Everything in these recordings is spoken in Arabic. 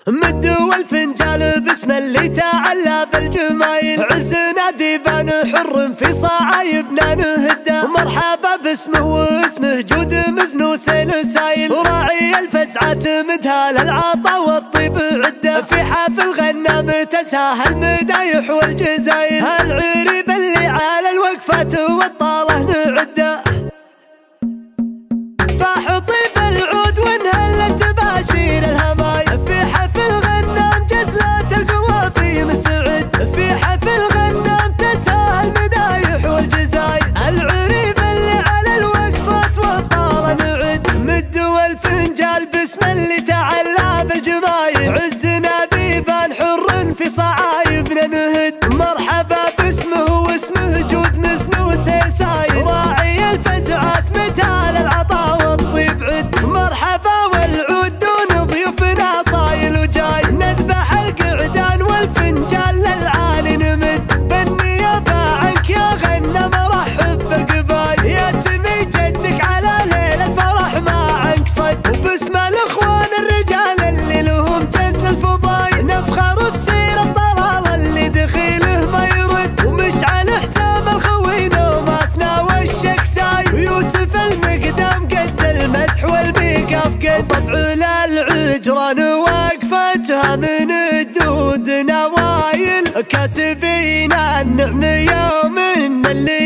مدوا الفنجال باسم اللي تعلى بالجمايل، عزنا ذيبان حر في صعايبنا نهده. مرحبا باسمه واسمه جود مزن وسلسايل، راعي الفزعات مدها للعطا والطيب عده. في حافل غنام تساهل مدايح والجزايل، العريب اللي على الوقفات والطاله نعده. فاح طيب العود وانهلت باشير الهمايل، في حفل غنام جزلة القوافي مستعد. في حفل غنام تساهل مدايح والجزايل، العريب اللي على الوقفات والطالة نعد. مدوا الفنجال باسم اللي تعلى بالجمايل، عزنا ذيبان حر في صعايبنا نهد. مرحبا باسمه واسمه جود مزن وسلسايل، راعي الفزعات متال العطا والطيب عد. مرحبا والعود دون ضيوفنا صايل وجاي، نذبح القعدان والفنجان للعالي نمد. بالنيابة عنك يا غنم رحب بالقبايل، يا سمي جدك على ليل الفرح ما عنك صد. وباسم الاخوان الرجال اللي لهم جزل الفضايل، نفخر في سير الطلال اللي دخيله ما يرد. ومشعل حسام الخوين وماسنا والشكساي، ويوسف المقدام قد المدح والميقاف قد. طبع للعجران واقفتها من الدود نوايل، كاسبين النعم يوم من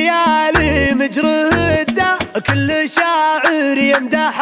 الليالي مجرهده. كل شاعر يمدح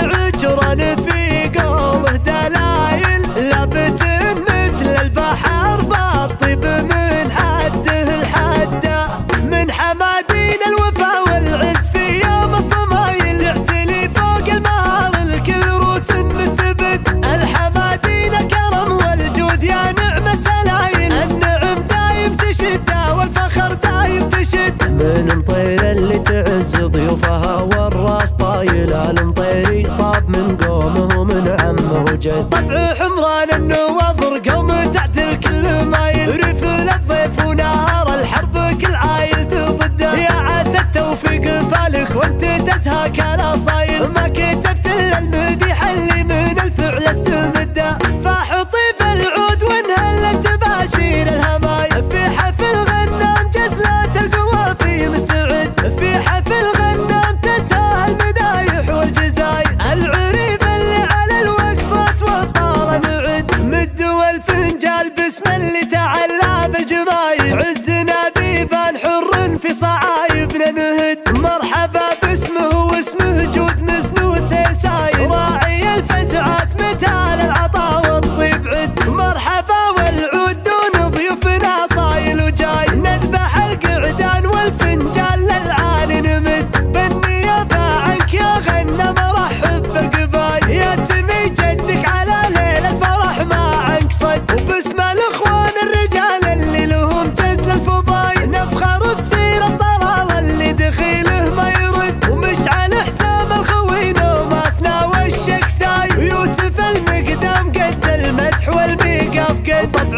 العجران في قوله دلايل، لابت مثل البحر بالطيب من حده الحده. من حمادين الوفا والعز في يوم الصمايل، تعتلي فوق المهار الكل روس مستبد. الحمادين الكرم والجود يا نعم السلايل، النعم دايم تشد والفخر دايم تشد. من مطير اللي تعز ضيوفها والراس طايل، المطيري طاب من قومه ومن عمه جد. طبع حمران النواظر قوم تعتل كل مايل، رفل الضيف ونهار الحرب كل عايل تضده. يا عسى التوفيق فالك وانت تزهق الاصايل، ما كتبت الا المديح اللي من الفعل استمده. فاح طيب العود وانهلت باشير الهمايل، في حفل غنام جزلة القوافي مستعد. في حفل غنام تساهل مدايح والجزايل، العريب اللي على الوقفات والطالة نعد. مدوا الفنجال باسم اللي تعلى بالجمايل، عزنا ذيبان حر في صعايبنا نهد. مرحبا باسمه واسمه جود مزن وسلسايل، راعي الفزعات متال العطا والطيب عد. مرحبا والعود دون ضيوفنا صايل وجاي، نذبح القعدان والفنجان للعالي نمد. بالنيابة عنك يا غنم رحب بالقبايل، يا سمي جدك على ليل الفرح ما عنك صد. وباسم الاخوان الرجال اللي لهم جزل الفضايل، نفخر في سير الطلال اللي دخيله ما يرد. ومشعل حسام الخوين وماسنا والشكساي، ويوسف المقدام قد المدح والميقاف قد. طبع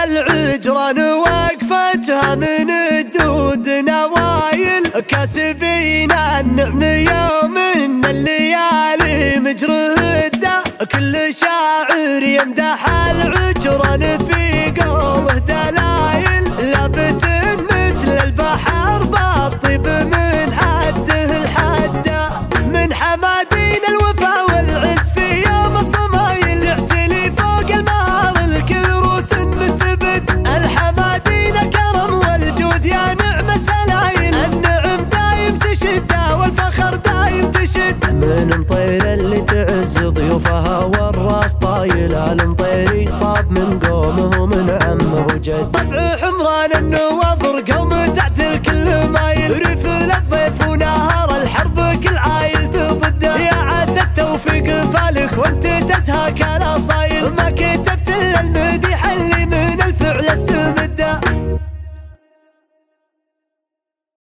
للعجران واقفتها من الدود نوايل، كاسبين النعم يوم من الليالي مجرهده. كل شاعر يمدح العجران في قوله دلايل، لابت مثل البحر بالطيب من حده الحده. من حمادين الوفا والعز في يوم الصمايل، تعتلي فوق المهار الكل روس مستبد. الحمادين الكرم والجود يا نعم السلايل، النعم دايم تشد والفخر دايم تشد. من مطير اللي تعز ضيوفها والراس طايل، المطيري طاب من قومه ومن عمه جد. طبع حمران النواظر قوم تعتل كل مايل، رفل الضيف ونهار الحرب كل عايل تضده. يا عسى التوفيق فالك وانت تزهق الاصايل،